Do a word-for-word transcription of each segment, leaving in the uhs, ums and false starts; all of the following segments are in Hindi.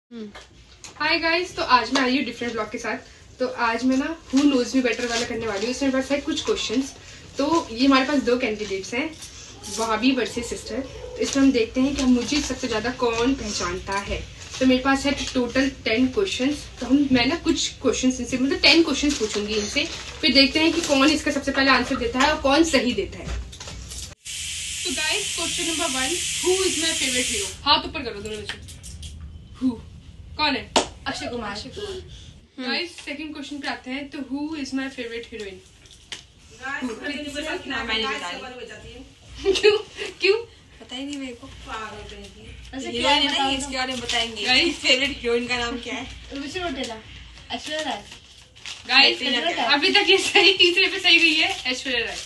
हाय गाइस, तो आज मैं आई हूँ डिफरेंट ब्लॉग के साथ। तो आज मैं ना हु नोज मी बेटर वाला करने वाली हूँ। इसमें मेरे पास है कुछ क्वेश्चंस। तो ये हमारे पास दो कैंडिडेट्स हैं, भाभी वर्सेस सिस्टर। तो इसमें हम देखते हैं कि हम मुझे सबसे ज़्यादा कौन पहचानता है। तो मेरे पास है टोटल टेन क्वेश्चंस। तो हम मैं ना कुछ क्वेश्चंस इनसे मतलब टेन क्वेश्चंस पूछूंगी इनसे, फिर देखते हैं कि कौन इसका सबसे पहले आंसर देता है और कौन सही देता है। तो guys, question number one, who is my favourite hero. हाथ ऊपर करो दोनों में से। हु कौन है? Akshay Kumar. Akshay Kumar. Guys, second question पे आते हैं। तो who is my favourite heroine. क्यों क्यों पता ही नहीं मेरे को। हीरोइन है ना, इसके बारे में बताएंगे। गाइस, फेवरेट हीरोइन का नाम क्या है? ऐश्वर्या राय। गाइस, अभी तक ये सही, तीसरे पे सही गई है ऐश्वर्या राय।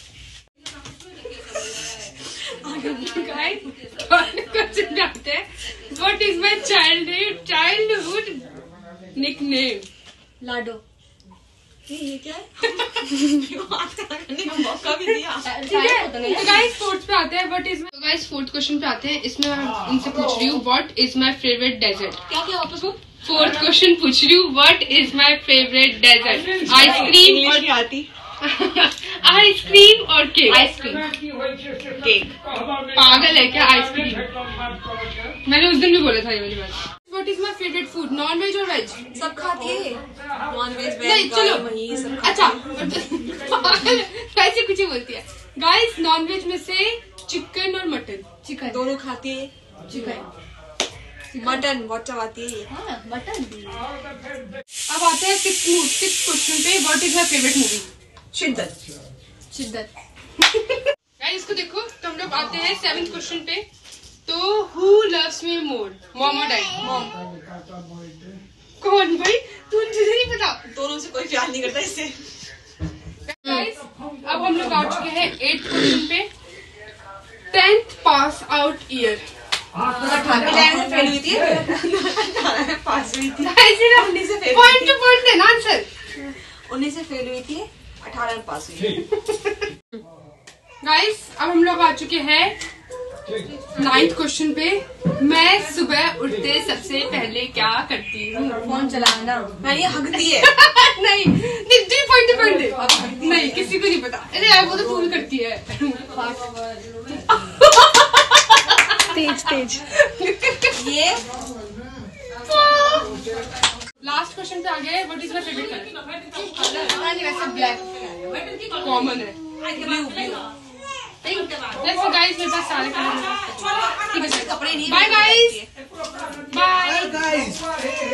गाइस, क्वेश्चन आते हैं। What is my childhood childhood nickname? Lado. ये क्या है? करने का मौका भी दिया। ठीक है, तो गाइस फोर्थ पे आते हैं। व्हाट इज तो गाइस फोर्थ क्वेश्चन पे आते हैं। इसमें मैं इनसे पूछ रही हूँ what is my favourite dessert. क्या क्या वापस हो? फोर्थ क्वेश्चन पूछ रही हूँ what is my favourite dessert. Ice cream और आती आइसक्रीम और केक। आइसक्रीम। केक। पागल है क्या? आइसक्रीम। मैंने उस दिन भी बोला था ये वाली बात। What is my favourite food, non veg और वेज? सब खाती है, नॉन वेज नहीं, वेज चलो। वही सब। अच्छा, वैसे कुछ ही बोलती है। गाइस, नॉन वेज में से चिकन और मटन। चिकन। दोनों खाती है। चिकन। मटन बहुत चबाती है। हाँ, मटन भी। अब आते हैं सिक्स सिक्स क्वेश्चन पे। What is my favourite movie? Shiddat. Shiddat. Guys, इसको देखो। तो हम लोग आते हैं सेवेंथ क्वेश्चन पे। तो who loves me more, mom और डैडी? मॉम। कौन भाई? तुझे नहीं पता? दोनों से कोई प्यार नहीं करता इससे। गाइस, अब हम लोग आ चुके हैं एट क्वेश्चन पे। Tenth pass out year. Eleven fail हुई थी, पास हुई थी। उन्नीस से फेल। पॉइंट टू पॉइंट देना आंसर। उन्नीस से फेल हुई थी, अठारह में पास हुई। गाइस, अब हम लोग आ चुके हैं नाइन्थ क्वेश्चन पे। मैं सुबह उठते सबसे पहले क्या करती हूँ? फोन चलाना। मैं ये हगती है। नहीं नहीं, जी पॉइंट पॉइंट दे। नहीं, किसी को नहीं पता। अरे यार, वो तो फूल करती है। तेज तेज। ये लास्ट क्वेश्चन पे आ गया है। What is my favourite colour? वैसे ब्लैक। कॉमन है। Blue blue. लेट्स गाइस, मेरे पास सारे कलर हैं। कपड़े नहीं। Bye guys, bye guys.